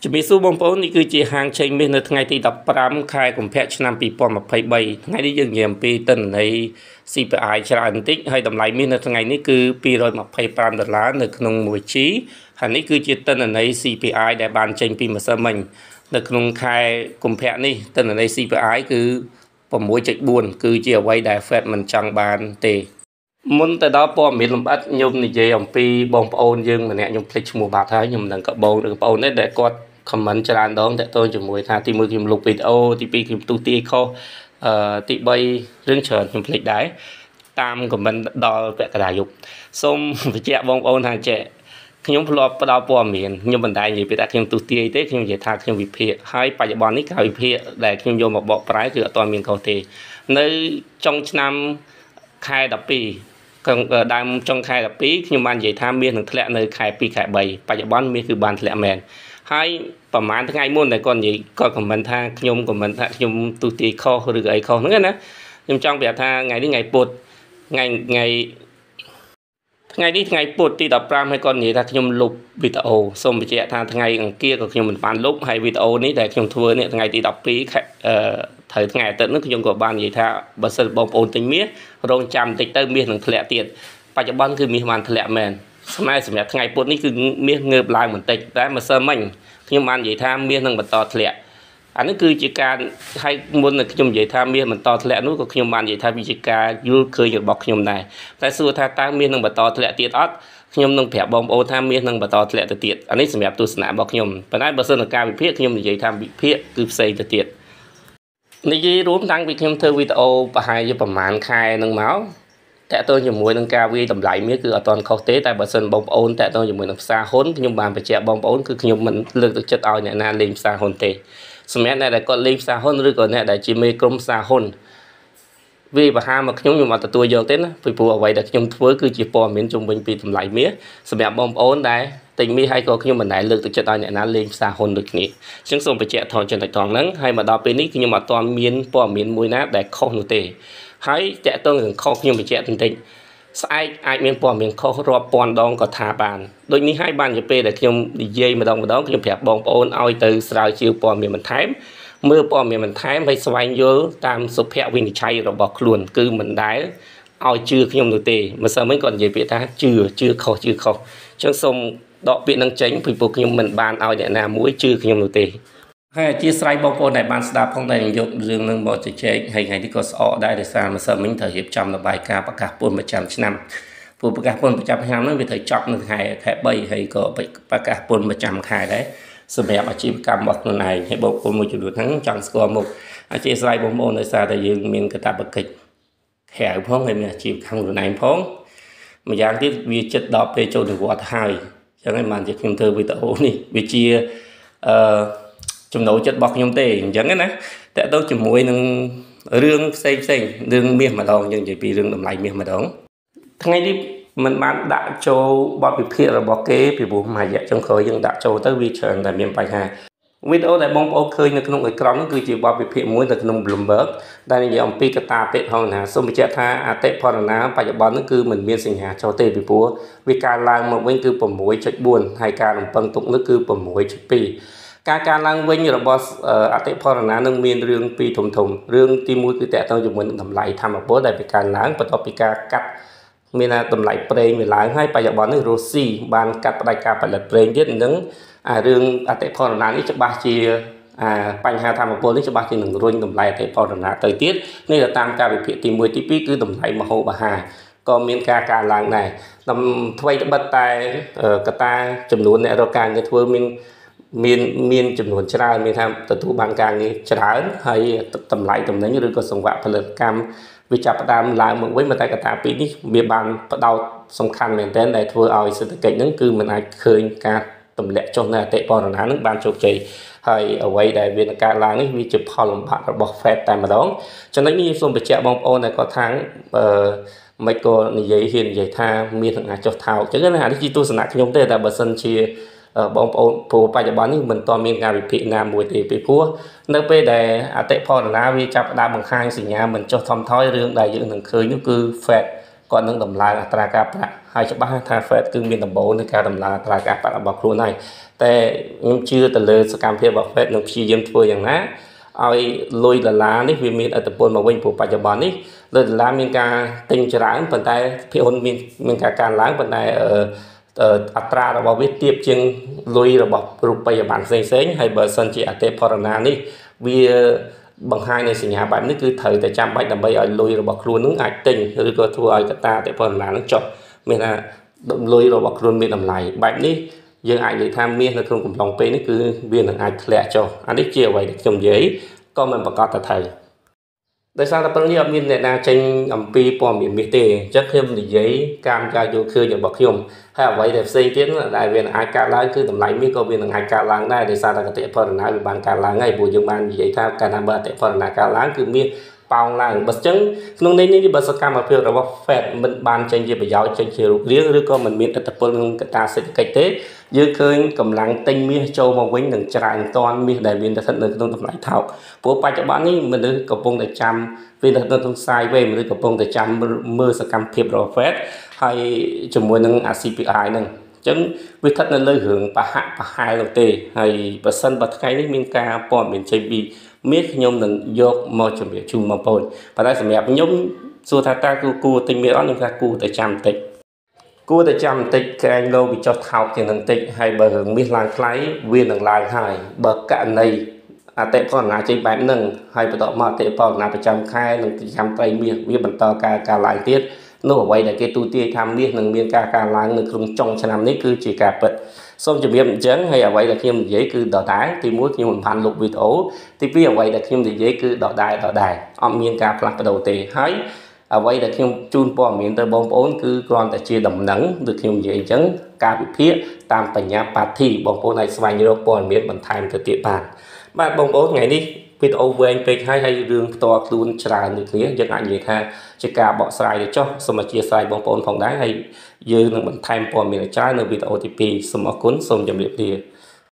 ជំរាបសួរបងប្អូននេះគឺជាហាងចេញមាសនៅថ្ងៃទី15ខែកុម្ភៈឆ្នាំ2023ថ្ងៃនេះយើងនិយាយអំពីទិន្នន័យ CPI ច្រើនបន្តិចហើយតម្លៃមាសនៅថ្ងៃនេះគឺ$225នៅក្នុង 1G ហើយនេះគឺជាទិន្នន័យ CPI ដែលបានចេញពីម្សិលមិញនៅក្នុងខែកុម្ភៈនេះទិន្នន័យ CPI គឺ 6.4 គឺជាអ្វីដែល Fed មិនចង់បានទេមុនទៅដល់ព័ត៌មានលម្អិតខ្ញុំនិយាយអំពីបងប្អូនយើងម្នាក់ខ្ញុំភ្លេចឈ្មោះបាត់ហើយខ្ញុំមិនដឹងក៏បងប្អូនដែរគាត់ comment ច្រើនដងតាក់ទងជាមួយថាទី1ខ្ញុំលុបវីដេអូទី2ខ្ញុំទូទាយខុសទី3រឿងច្រើនខ្ញុំភ្លេចដែរតាម comment ដល់ពាក់កណ្ដាលយប់សូមបញ្ជាក់បងប្អូនថាចេះខ្ញុំធ្លាប់ផ្ដល់ព័ត៌មានខ្ញុំមិនដែរនិយាយពីថាខ្ញុំទូទាយទេខ្ញុំនិយាយថាខ្ញុំវិភាគហើយបច្ចុប្បន្ននេះការវិភាគដែលខ្ញុំយកមកបកប្រែគឺអត់ទាន់មានខុសទេនៅចុងឆ្នាំខែ12ដើមចុងខែ12ខ្ញុំបាននិយាយថាមាសនឹងធ្លាក់នៅខែ2ខែ3បច្ចុប្បន្នមាសគឺបានធ្លាក់មែនហើយប្រហែលថ្ងៃមុនដែលគាត់និយាយគាត់ comment ថាខ្ញុំ comment ថាខ្ញុំទូទាយខុសឬអីខុសហ្នឹងណាខ្ញុំចង់ប្រាប់ថាថ្ងៃនេះថ្ងៃពុធថ្ងៃនេះថ្ងៃពុធទី15ហើយគាត់និយាយថាខ្ញុំលុបវីដេអូសូមបញ្ជាក់ថាថ្ងៃអង្គារក៏ខ្ញុំមិនបានលុបហើយវីដេអូនេះដែលខ្ញុំធ្វើនេះថ្ងៃទី12ខែត្រូវថ្ងៃអាទិត្យនេះខ្ញុំក៏បាននិយាយថាបើសិនបងប្អូនទិញមាសរងចាំបន្តិចទៅមាសនឹងធ្លាក់ទៀតបច្ចុប្បន្នគឺមាសបានធ្លាក់មែនសម្រាប់ថ្ងៃពុធនេះគឺមាសងើបឡើងបន្តិចតែម្សិលមិញខ្ញុំបាននិយាយថាមាសនឹងបន្តធ្លាក់អានេះគឺជាការឲ្យមុនខ្ញុំនិយាយថាមាសបន្តធ្លាក់នោះក៏ខ្ញុំបាននិយាយថាវាជាការយល់ឃើញរបស់ខ្ញុំដែរតែសួរថាតើមាសនឹងបន្តធ្លាក់ទៀតអត់ខ្ញុំនឹងប្រាប់បងប្អូនថាមាសនឹងបន្តធ្លាក់ទៅទៀតអានេះសម្រាប់ទស្សនៈរបស់ខ្ញុំប៉ុន្តែបើសិនជាការវិភាគខ្ញុំនិយាយថាវិភាគគឺផ្សេងទៅទៀតនិយាយរួមតាំងពីខ្ញុំធ្វើវីដេអូប្រហែលជាប្រហែលខែនឹងមកតើតើជាមួយនឹងការវាយតម្លៃមាសគឺអត់ទាន់ខុសទេតែបើសិនបងប្អូនតើតើជាមួយនឹងផ្សារហ៊ុនខ្ញុំបានបញ្ជាក់បងប្អូនគឺខ្ញុំមិនលើកទឹកចិត្តឲ្យអ្នកណាលេងផ្សារហ៊ុនទេសម្រាប់អ្នកដែលគាត់លេងផ្សារហ៊ុនឬក៏អ្នកដែលជាមេក្រុមផ្សារហ៊ុនវាបហាមកខ្ញុំអត់ទទួលយកទេណាពីព្រោះអ្វីដែលខ្ញុំធ្វើគឺជាព័ត៌មានជុំវិញពីតម្លៃមាសសម្រាប់បងប្អូនដែលទិញមាសហើយក៏ខ្ញុំមិនដែលលើកទឹកចិត្តឲ្យអ្នកណាលេងផ្សារហ៊ុនដូចគ្នាអញ្ចឹងសូមបញ្ជាក់ថងចំណុចត្រង់ហ្នឹងហើយមកដល់ពេលនេះខ្ញុំអត់ទាន់មានព័ត៌មានមួយណាដែលខុសនោះទេហើយតកតងនឹងខុសខ្ញុំបញ្ជាក់បន្តិចស្អែកអាចមានព័ត៌មានខុសរាប់ពាន់ដងក៏ថាបានដូចនេះហើយបានជាពេលដែលខ្ញុំនិយាយម្ដងខ្ញុំប្រាប់បងប្អូនឲ្យទៅស្រាវជ្រាវព័ត៌មានបន្ថែមមើលព័ត៌មានបន្ថែមហើយស្វែងយល់តាមសុភវិនិច្ឆ័យរបស់ខ្លួនគឺមិនដែលឲ្យជឿខ្ញុំនោះទេម្សិលមិញគាត់និយាយពាក្យថាជឿខុសអញ្ចឹងសូមដកពាក្យនឹងចេញពីព្រោះខ្ញុំមិនបានឲ្យអ្នកណាមួយជឿខ្ញុំនោះទេហើយអធិស្ឋានបងប្អូនដែលបានស្ដាប់ផងដែលយករឿងនឹងមកជជែកហើយថ្ងៃនេះក៏ស្អកដែរដោយសារម្សិលមិញត្រូវរៀបចំរបាយការណ៍ប្រកាសពន្ធប្រចាំឆ្នាំព្រោះប្រកាសពន្ធប្រចាំឆ្នាំហ្នឹងវាត្រូវចប់នៅខែ3ហើយក៏ប្រកាសពន្ធប្រចាំខែដែរសម្រាប់អាជីវកម្មរបស់ខ្លួនឯងហើយបងប្អូនមួយចំនួនហ្នឹងចង់ស្គាល់មុខអធិស្ឋានបងប្អូនដោយសារតែយើងមានកាតព្វកិច្ចក្រៅផងហើយមានអាជីវកម្មខ្លួនឯងផងម្យ៉ាងទៀតវាចិត្តដល់ពេលចូលនិវត្តន៍ហើយអញ្ចឹងហើយបានជាខ្ញុំធ្វើវីដេអូនេះវាជាចំណូលចិត្តរបស់ខ្ញុំទេអញ្ចឹងណាតើទៅជាមួយនឹងរឿងផ្សេងរឿងមាសម្ដងយើងនិយាយពីរឿងតម្លៃមាសម្ដងថ្ងៃនេះมันបានដាក់ចូលបទវិភាគរបស់គេពីព្រោះមួយរយៈចុងក្រោយយើងដាក់ចូលទៅវាច្រើនតែមានបញ្ហាវីដេអូដែលបងប្អូនឃើញនៅក្នុងអេក្រង់នោះគឺជាបទវិភាគមួយនៅក្នុង Bloomberg ដែលនិយាយអំពីកត្តាអតិផរណាសូមបញ្ជាក់ថាអតិផរណាបច្ចុប្បន្ននោះគឺមិនមានសញ្ញាចុះទេពីព្រោះវាកើនឡើងមកវិញគឺ 6.4 ហើយការរំពឹងទុកនោះគឺ 6.2 ការឡើងវិញរបស់អតិផរណានឹងមានរឿងពីរធំរឿងទី1គឺតកតងជាមួយនឹងតម្លៃធម្មពលដែលវាកើនឡើងបន្ទាប់ពីការកាត់មានតម្លៃប្រេងវាឡើងហើយបច្ចុប្បន្ននេះរុស្ស៊ីបានកាត់ផ្ដាច់ការផលិតប្រេងទៀតនឹងរឿងអតិផរណានេះច្បាស់ជាបញ្ហាធម្មពលនេះច្បាស់ជានឹងរុញតម្លៃអតិផរណាទៅទៀតនេះតាមការវិភាគទី1ទី2គឺតម្លៃមហូបអាហារក៏មានការកើនឡើងដែរថ្មីត្បិតតែកត្តាចំនួនអ្នករកការងារធ្វើមានចំនួនច្រើនមានថាទទួលបានការងារច្រើនហើយតម្លៃតំណែងឬក៏សង្វាក់ផលិតកម្មវាចាប់ផ្ដើមឡើងមកវិញតែកត្តាពីរនេះវាបានផ្ដោតសំខាន់មែនទែនដែលធ្វើឲ្យសេដ្ឋកិច្ចហ្នឹងគឺមិនអាចឃើញការទម្លាក់ចុះនៅអតិផរណាហ្នឹងបានជោគជ័យហើយអ្វីដែលវានឹងកើតឡើងនេះវាជាផលលំបាករបស់ Fed តែម្ដងចំណុចនេះសូមបញ្ជាក់បងប្អូនដែលគាត់ថាមិនក៏និយាយថាមាននឹងអាចចុះថោកអញ្ចឹងណានេះជាទស្សនៈខ្ញុំទេតែបើសិនជាបងប្អូនព្រោះបច្ចុប្បន្ននេះមិនទាន់មានការវិភាគណាមួយទេពីព្រោះនៅពេលដែលអតិផរណាវាចាប់ផ្ដើមបង្ហាញសញ្ញាមិនចុះថមថយរឿងដែលយើងនឹងឃើញនោះគឺ Fed គាត់នឹងដំឡើងអត្រាការប្រាក់ហ hai chấp bát tha phết cứ miền đồng bộ nơi cả đầm là các bạn bảo luôn nàyแต่ខ្ញុំជឿទៅលើសកម្មភាពរបស់ Fed នឹងព្យាយាមធ្វើយ៉ាងណាឲ្យលុយដុល្លារនេះវាមានឥទ្ធិពលមកវិញព្រោះបច្ចុប្បន្ននេះលុយដុល្លារមានការទិញច្រើនប៉ុន្តែភាគហ៊ុនមានការកើនឡើងប៉ុន្តែអត្រារបស់វាទាបជាងលុយរបស់រូបិយប័ណ្ណផ្សេងៗហើយបើសិនជាអតិផរណានេះវាបង្ហាញនៃសញ្ញាបែបនេះគឺត្រូវតែចាំបាច់ដើម្បីឲ្យលុយរបស់ខ្លួននឹងអាចទិញឬក៏ធ្វើឲ្យកត្តាអតិផរណានឹងចុះមានថាលុយរបស់ខ្លួនមានតម្លៃបែបនេះយើងអាចនិយាយថាមាសនៅក្នុងកំឡុងពេលនេះគឺវានឹងអាចធ្លាក់ចុះអានេះជាអ្វីដែលខ្ញុំនិយាយក៏មិនប្រកាសថាត្រូវដោយសារតែព្រឹងនេះអត់មានអ្នកណាចេញអំពីព័ត៌មានមាសទេអញ្ចឹងខ្ញុំនិយាយការយល់ឃើញរបស់ខ្ញុំហើយអ្វីដែលផ្សេងទៀតដែលវាអាចកើតឡើងគឺតម្លៃមាសក៏វានឹងអាចកើតឡើងដែរដោយសារតែកតិផរណាវាបានកើតឡើងហើយព្រោះយើងបាននិយាយថាកាលណាបើកតិផរណាកើតឡើងគឺមាសប៉ោងឡើងបើអញ្ចឹងក្នុងនេះបើសកម្មភាពរបស់ Fed មិនបានចេញជាប្រយោជន៍ចេញជារូបរាងឬក៏មិនមានឥទ្ធិពលនឹងកត្តាសេដ្ឋកិច្ចទេយើងឃើញកម្លាំងទិញមាសចូលមកវិញនឹងច្រើនតាន់មាសដែលមានស្ថិតនៅក្នុងតម្លៃថោកព្រោះបច្ចុប្បន្ននេះមនុស្សកំពុងតែចាំវានៅក្នុងខ្សែវេមនុស្សកំពុងតែចាំមើលសកម្មភាពរបស់ Fed ហើយជាមួយនឹង CPI ហ្នឹងអញ្ចឹងវាស្ថិតនៅលើរឿងប្រហែលនោះទេហើយបើសិនបើថ្ងៃនេះមានការព័ត៌មានចេញពីមាសខ្ញុំនឹងយកមកជម្រាបជូនបងប្អូនប៉ុន្តែសម្រាប់ខ្ញុំសួរថាតើគួរទិញមាសអត់ខ្ញុំថាគួរតែចាំបន្តិចក្រែងលោវាចុះថោកជាងនឹងតិចហើយបើរឿងមាសឡើងថ្លៃវានឹងឡើងហើយបើករណីអតិផរណាចេញបែបហ្នឹងហើយបន្តមកអតិផរណាប្រចាំខែនឹងប្រចាំត្រីមាសវាបន្តការឡើងទៀតនោះអ្វីដែលគេទូទាយថាមាសនឹងមានការឡើងនៅក្នុងចុងឆ្នាំនេះគឺជាការពិតសូមជម្រាបអញ្ចឹងហើយអ្វីដែលខ្ញុំនិយាយគឺដដែលទី1ខ្ញុំមិនបានលុបវីដេអូទី2អ្វីដែលខ្ញុំនិយាយគឺដដែលអត់មានការផ្លាស់ប្ដូរទេហើយអ្វីដែលខ្ញុំជូនព័ត៌មានទៅបងប្អូនគឺគ្រាន់តែជាដំណឹងដូចខ្ញុំនិយាយអញ្ចឹងការវិភាគតាមបញ្ញាបាធីបងប្អូនអាចស្វែងរកព័ត៌មានបន្ថែមទៅទៀតបានបាទបងប្អូនថ្ងៃនេះវីដេអូវែងពេកហើយរឿងផ្ទាល់ខ្លួនច្រើនដូចគ្នាយើងអាចនិយាយថាជាការបកស្រាយទៅចុះសូមអធិស្ឋានបងប្អូនផងដែរហើយយើងនឹងបន្ថែមព័ត៌មានច្រើននៅវីដេអូទី2សូមអរគុណសូមជម្រាបលា